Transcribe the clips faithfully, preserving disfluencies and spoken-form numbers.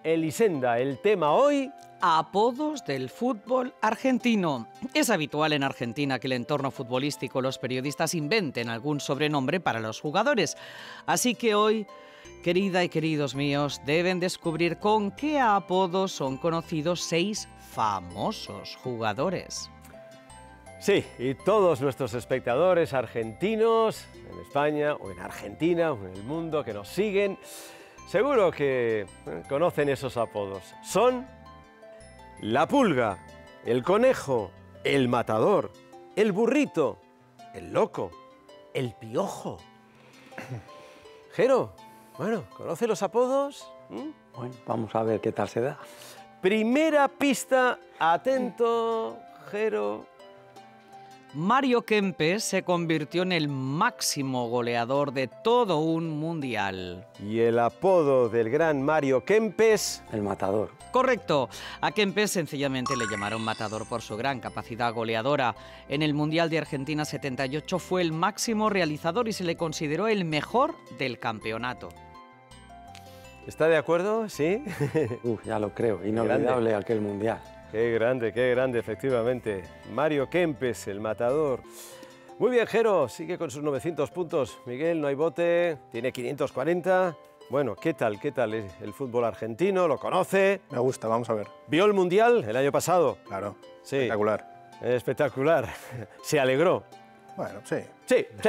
Elisenda. El tema hoy... Apodos del fútbol argentino. Es habitual en Argentina que el entorno futbolístico, los periodistas inventen algún sobrenombre para los jugadores. Así que hoy, querida y queridos míos, deben descubrir con qué apodos son conocidos seis famosos jugadores. Sí, y todos nuestros espectadores argentinos, en España o en Argentina o en el mundo, que nos siguen, seguro que eh, conocen esos apodos. Son la Pulga, el Conejo, el Matador, el Burrito, el Loco, el Piojo. Jero, bueno, ¿conoce los apodos? ¿Mm? Bueno, vamos a ver qué tal se da. Primera pista, atento, Jero. Mario Kempes se convirtió en el máximo goleador de todo un mundial. Y el apodo del gran Mario Kempes... El Matador. Correcto. A Kempes sencillamente le llamaron Matador por su gran capacidad goleadora. En el Mundial de Argentina setenta y ocho fue el máximo realizador y se le consideró el mejor del campeonato. ¿Está de acuerdo? ¿Sí? Uf, ya lo creo. Inolvidable Grande. aquel mundial. Qué grande, qué grande, efectivamente. Mario Kempes, el Matador. Muy bien, Jero, sigue con sus novecientos puntos. Miguel, no hay bote, tiene quinientos cuarenta. Bueno, ¿qué tal, qué tal es el fútbol argentino? ¿Lo conoce? Me gusta, vamos a ver. ¿Vio el Mundial el año pasado? Claro, Sí. espectacular. Espectacular. ¿Se alegró? Bueno, sí. Sí, sí.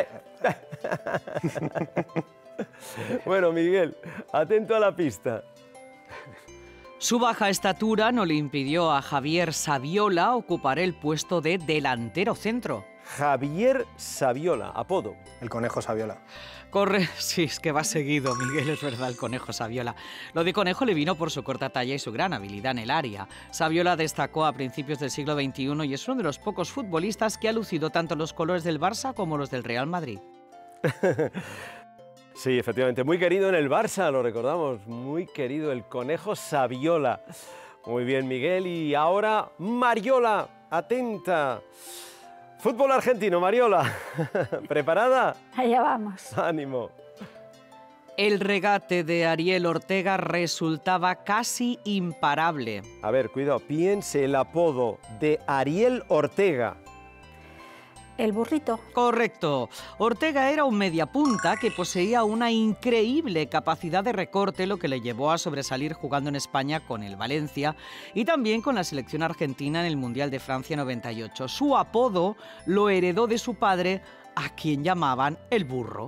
Bueno, Miguel, atento a la pista. Su baja estatura no le impidió a Javier Saviola ocupar el puesto de delantero centro. Javier Saviola, apodo. El Conejo Saviola. Corre, sí, es que va seguido, Miguel, es verdad, el Conejo Saviola. Lo de Conejo le vino por su corta talla y su gran habilidad en el área. Saviola destacó a principios del siglo veintiuno y es uno de los pocos futbolistas que ha lucido tanto los colores del Barça como los del Real Madrid. Sí, efectivamente, muy querido en el Barça, lo recordamos, muy querido el Conejo Saviola. Muy bien, Miguel, y ahora Mariola, atenta. Fútbol argentino, Mariola, ¿preparada? Allá vamos. Ánimo. El regate de Ariel Ortega resultaba casi imparable. A ver, cuidado, piense el apodo de Ariel Ortega. El Burrito. Correcto. Ortega era un mediapunta que poseía una increíble capacidad de recorte, lo que le llevó a sobresalir jugando en España con el Valencia y también con la selección argentina en el Mundial de Francia noventa y ocho. Su apodo lo heredó de su padre, a quien llamaban el Burro.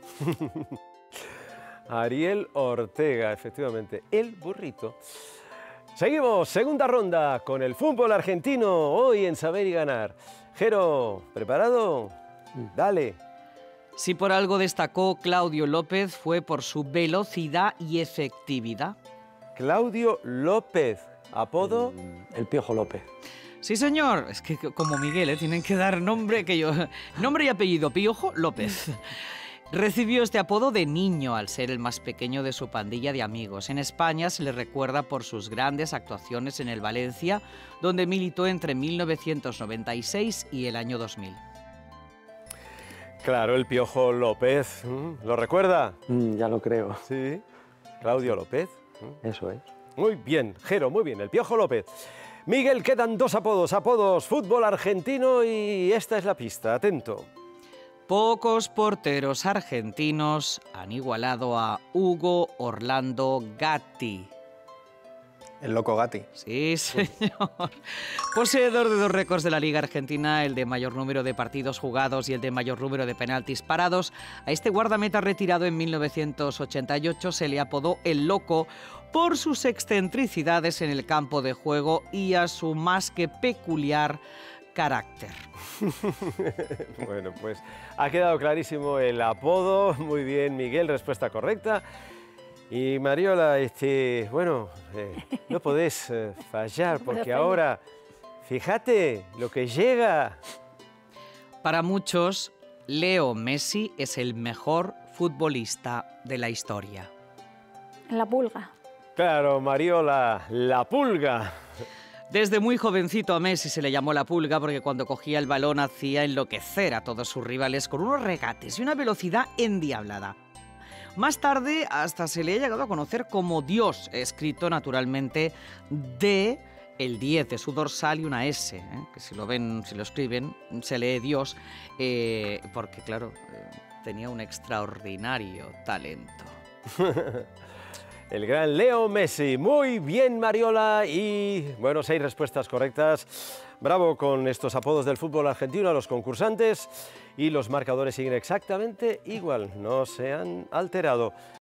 Ariel Ortega, efectivamente, el Burrito. Seguimos, segunda ronda con el fútbol argentino, hoy en Saber y Ganar. Jero, ¿preparado? Dale. Si por algo destacó Claudio López fue por su velocidad y efectividad. Claudio López, apodo... El Piojo López. Sí, señor. Es que como Miguel, ¿eh? Tienen que dar nombre que yo... Nombre y apellido, Piojo López. Recibió este apodo de niño al ser el más pequeño de su pandilla de amigos. En España se le recuerda por sus grandes actuaciones en el Valencia, donde militó entre mil novecientos noventa y seis y el año dos mil. Claro, el Piojo López, ¿lo recuerda? Mm, ya lo creo. Sí, Claudio López. Eso es. Muy bien, Jero, muy bien, el Piojo López. Miguel, quedan dos apodos, apodos fútbol argentino y esta es la pista, atento. Pocos porteros argentinos han igualado a Hugo Orlando Gatti. El Loco Gatti. Sí, señor. Poseedor de dos récords de la Liga Argentina, el de mayor número de partidos jugados y el de mayor número de penaltis parados, a este guardameta retirado en mil novecientos ochenta y ocho se le apodó el Loco por sus excentricidades en el campo de juego y a su más que peculiar carácter. Bueno, pues ha quedado clarísimo el apodo. Muy bien, Miguel, respuesta correcta. Y Mariola, este, bueno, eh, no podés eh, fallar porque ahora, fíjate lo que llega. Para muchos, Leo Messi es el mejor futbolista de la historia. La Pulga. Claro, Mariola, la Pulga. Desde muy jovencito a Messi se le llamó la Pulga porque cuando cogía el balón hacía enloquecer a todos sus rivales con unos regates y una velocidad endiablada. Más tarde hasta se le ha llegado a conocer como Dios, escrito naturalmente D, el diez de su dorsal y una S, ¿eh? Que si lo ven, si lo escriben, se lee Dios, eh, porque claro, eh, tenía un extraordinario talento. El gran Leo Messi. Muy bien, Mariola. Y, bueno, seis respuestas correctas. Bravo con estos apodos del fútbol argentino a los concursantes. Y los marcadores siguen exactamente igual. No se han alterado.